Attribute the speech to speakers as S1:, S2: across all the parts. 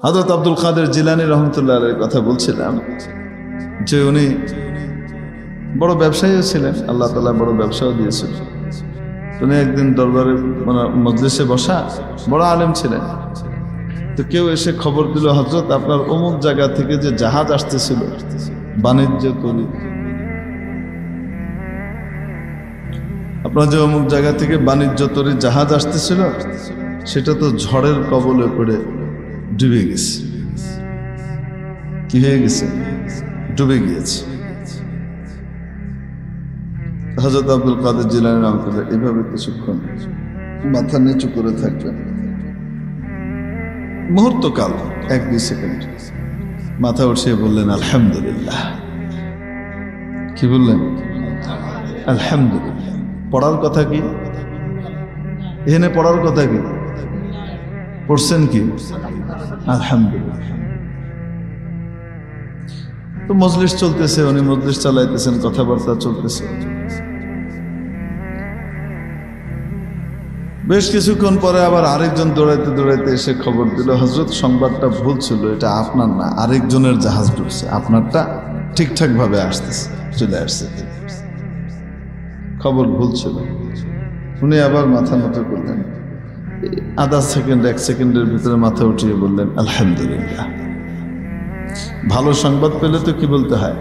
S1: হযরত আব্দুল কাদের জিলানী রহমতুল্লাহ আলাইহির কথা বলছিলাম যে উনি বড় ব্যবসায়ীও ছিলেন, আল্লাহ তাআলা বড় ব্যবসাও দিয়েছিল। উনি একদিন দরবারে মজলিসে বসা, বড় আলেম ছিলেন। তো কেউ এসে খবর দিল, হযরত আপনার অমুক জায়গা থেকে যে জাহাজ আসতেছিল বাণিজ্য করি, আপনার যে অমুক জায়গা থেকে বাণিজ্য তরী জাহাজ আসতেছিল সেটা তো ঝড়ের কবলে পড়ে ডুবে গেছে। কি হয়ে গেছে? ডুবে গিয়েছে। হযরত আব্দুল কাদের জিলানী রাহমাতুল্লাহ এভাবে কিছুক্ষণ মাথা নিচু করে থাকবেন, মুহূর্তকাল 1-2 সেকেন্ড, মাথা উঠিয়ে বললেন আলহামদুলিল্লাহ। কি বললেন? আলহামদুলিল্লাহ। পড়ার কথা কি? এখানে পড়ার কথা কি? পড়ছেন কি? আলহামদুলিল্লাহ। তো মজলিস চলতেছে, উনি মজলিস চালাইতেছেন, কথাবার্তা চলতেছে। বেশ কিছুক্ষণ পরে আবার আরেকজন দৌড়াইতে দৌড়াইতে এসে খবর দিল, হযরত সংবাদটা ভুল ছিল, এটা আপনার না, আরেকজনের জাহাজ ডুবছে, আপনারটা ঠিকঠাক ভাবে আসতেছে, চলে আসছে, খবর ভুল ছিল। উনি আবার মাথা নত করলেন, আধা সেকেন্ড 1 সেকেন্ডের ভিতরে মাথা উঠিয়ে বললেন আলহামদুলিল্লাহ। ভালো সংবাদ পেলে তো কি বলতে হয়?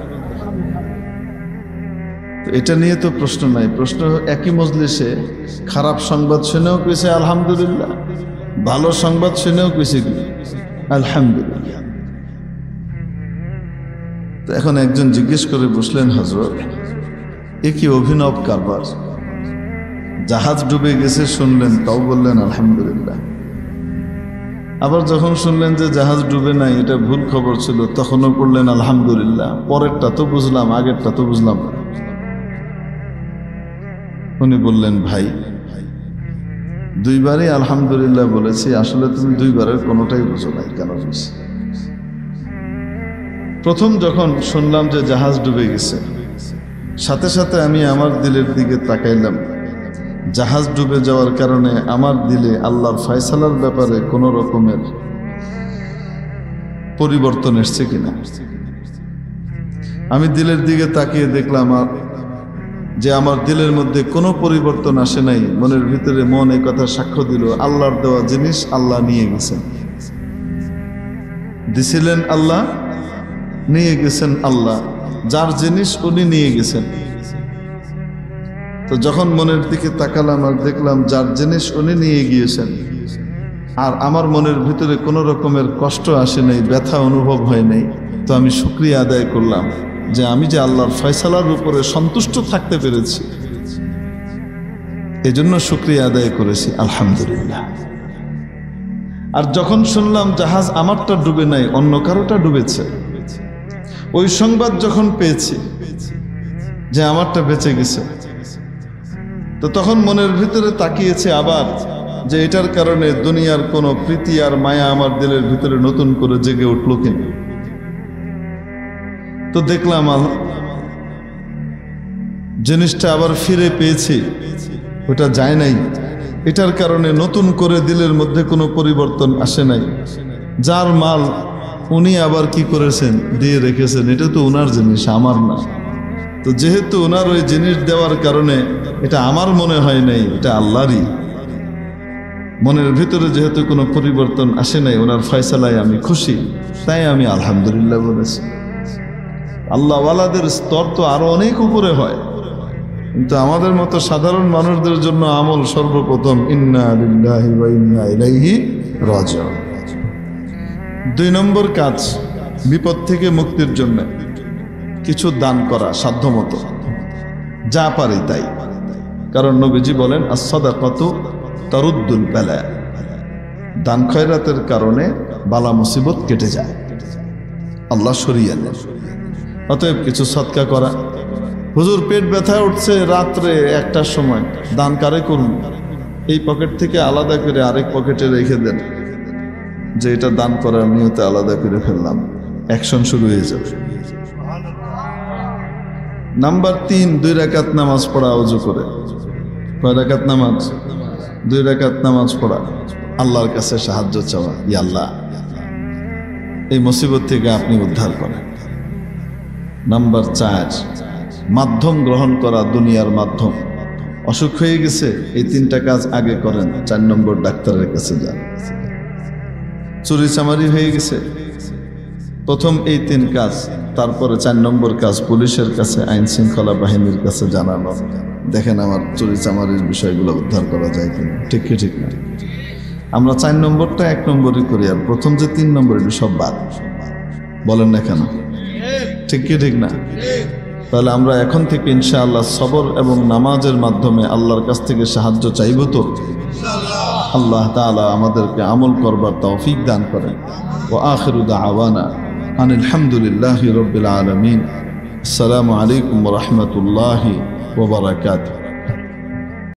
S1: তো এটা নিয়ে তো প্রশ্ন নাই। প্রশ্ন একই মজলিসে খারাপ সংবাদ শুনেও কইছে আলহামদুলিল্লাহ, ভালো সংবাদ শুনেও কইছে কি আলহামদুলিল্লাহ। তো এখন একজন জিজ্ঞেস করে বসলেন, হযরত এ কি অভিনব কারবার? জাহাজ ডুবে গেছে শুনলেন, তাও বললেন আলহামদুলিল্লাহ। আবার যখন শুনলেন যে জাহাজ ডুবে নাই, এটা ভুল খবর ছিল, তখনও পড়লেন আলহামদুলিল্লাহ। পরেরটা তো বুঝলাম, আগেরটা তো বুঝলাম না। উনি বললেন, ভাই 2বারই আলহামদুলিল্লাহ বলেছি, আসলে তুমি 2বারের কোনোটাই বুঝো নাই। কেন বুঝছি? প্রথম যখন শুনলাম যে জাহাজ ডুবে গেছে, সাথে সাথে আমি আমার দিলের দিকে তাকাইলাম, জাহাজ ডুবে যাওয়ার কারণে আমার দিলে আল্লাহর ফয়সালার ব্যাপারে কোনো রকমের পরিবর্তন এসছে কিনা। আমি দিলের দিকে তাকিয়ে দেখলাম যে আমার দিলের মধ্যে কোনো পরিবর্তন আসে নাই। মনের ভিতরে মন এই কথা সাক্ষ্য দিল, আল্লাহর দেওয়া জিনিস আল্লাহ নিয়ে গেছেন, দিছিলেন আল্লাহ, নিয়ে গেছেন আল্লাহ, যার জিনিস উনি নিয়ে গেছেন। তো যখন মনের দিকে তাকালাম আর দেখলাম যার জিনিস উনি নিয়ে গিয়েছেন, আর আমার মনের ভিতরে কোনো রকমের কষ্ট আসে নাই, ব্যথা অনুভব হয় নাই, তো আমি শুকরিয়া আদায় করলাম যে আমি যে আল্লাহর ফয়সালার উপরে সন্তুষ্ট থাকতে পেরেছি, এজন্য শুকরিয়া আদায় করেছি আলহামদুলিল্লাহ। আর যখন শুনলাম জাহাজ আমারটা ডুবে নাই, অন্য কারোটা ডুবেছে, ওই সংবাদ যখন পেয়েছি যে আমারটা বেঁচে গেছে, তো তখন মনের ভিতরে তাকিয়েছে আবার যে এটার কারণে দুনিয়ার কোনো প্রীতি আর মায়া আমার দিলের ভিতরে নতুন করে জেগে উঠল কিনা। তো দেখলাম জিনিসটা আবার ফিরে পেয়েছি, ওটা যায় নাই, এটার কারণে নতুন করে দিলের মধ্যে কোনো পরিবর্তন আসে নাই। যার মাল উনি আবার কি করেছেন, দিয়ে রেখেছেন, এটা তো ওনার জিনিস, আমার না। তো যেহেতু ওনার ওই জিনিস দেওয়ার কারণে এটা আমার মনে হয় নাই, এটা আল্লাহরই। মনের ভিতরে যেহেতু কোনো পরিবর্তন আসে নাই, ওনার ফয়সালায় আমি খুশি, তাই আমি আলহামদুলিল্লাহ বলেছি। আল্লাহওয়ালাদের স্তর তো আরো অনেক উপরে হয়, কিন্তু আমাদের মতো সাধারণ মানুষদের জন্য আমল সর্বপ্রথম ইন্না লিল্লাহি ওয়া ইন্না ইলাইহি রাজিউন। 2 নম্বর কাজ, বিপদ থেকে মুক্তির জন্য কিছু দান করা সাধ্যমতো, যা পারি তাই। কারণ নবীজি বলেন আস-সাদাকাতু তারুদ্দুল বালা, দান খয়রাতের কারণে বালা মুসিবত কেটে যায়, আল্লাহ সরিয়ে নেন। অতএব কিছু সদকা করা। হুজুর পেট ব্যথা উঠছে রাত্রে 1টার সময়, দান কারে করুন? এই পকেট থেকে আলাদা করে আরেক পকেটে রেখে দেন, যে এটা দান করার নিয়তে আলাদা করে ফেললাম, অ্যাকশন শুরু হয়ে যাবে। নাম্বার 3, 2 রাকাত নামাজ পড়া ওযু করে। কয় রাকাত নামাজ? 2 রাকাত নামাজ পড়া, আল্লাহর কাছে সাহায্য চাওয়া, ইয়া আল্লাহ এই মুসিবত থেকে আপনি উদ্ধার করেন। নাম্বার 4, মাধ্যম গ্রহণ করা, দুনিয়ার মাধ্যম। অসুখ হয়ে গেছে, এই 3টা কাজ আগে করেন। 4 নম্বর ডাক্তারের কাছে যান। চুরি চামারি হয়ে গেছে, প্রথম এই 3 কাজ, তারপরে 4 নম্বর কাজ পুলিশের কাছে, আইন শৃঙ্খলা বাহিনীর কাছে জানানো। দেখেন আমার চুরি চামারির বিষয়গুলো উদ্ধার করা যায় কিনা। ঠিক কি ঠিক না? আমরা 4 নম্বরটা 1 নম্বরই করি, আর প্রথম যে 3 নম্বর এগুলো সব বাদ। বলেন না কেন? ঠিক কি ঠিক না? তাহলে আমরা এখন থেকে ইনশাআল্লাহ সবর এবং নামাজের মাধ্যমে আল্লাহর কাছ থেকে সাহায্য চাইব। তো আল্লাহ তাআলা আমাদেরকে আমল করবার তৌফিক দান করেন। ওয়া আখিরু দাওয়ানা আনিল হামদুলিল্লাহি রাব্বিল আলামিন। আসসালামু আলাইকুম ওয়া রাহমাতুল্লাহি ওয়া বারাকাতুহু।